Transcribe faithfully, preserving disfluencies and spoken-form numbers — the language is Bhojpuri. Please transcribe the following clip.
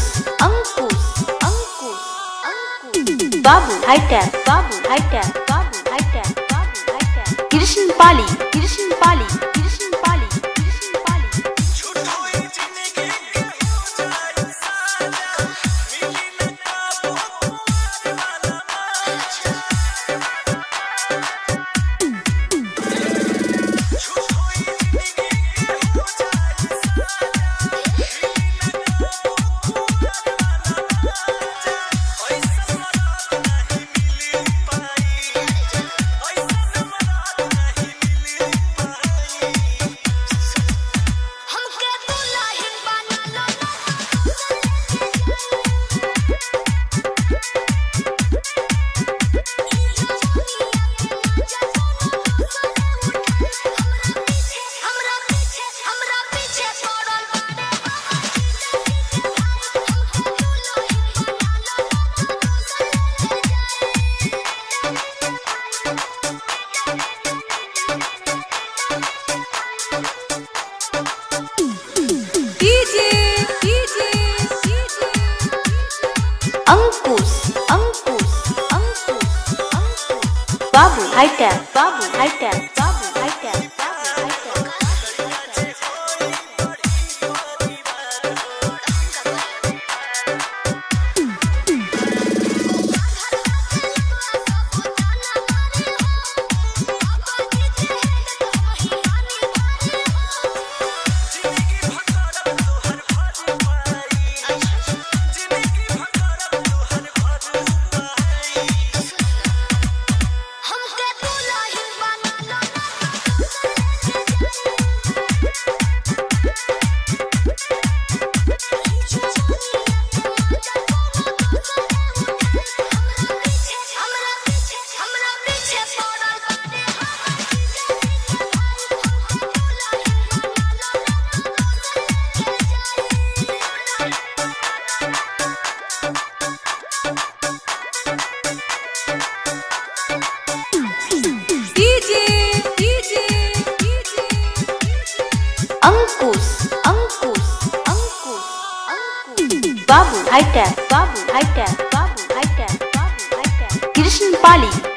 अंकुश अंकुश अंकुश अंकुश बाबू हाईटेक बाबू हाईटेक बाबू हाईटेक बाबू हाईटेक कृष्ण पाली कृष्ण पाली कृष्ण पाली कृष्ण पाली अंकुश अंकुश अंकुश अंकुश बाबू हाईटेक बाबू हाईटेक बाबू हाईटेक बाबू हाईटेक अंकुश अंकुश अंकुश अंकुश बाबू हाईटेक बाबू हाईटेक बाबू हाईटेक बाबू हाईटेक कृष्ण पाली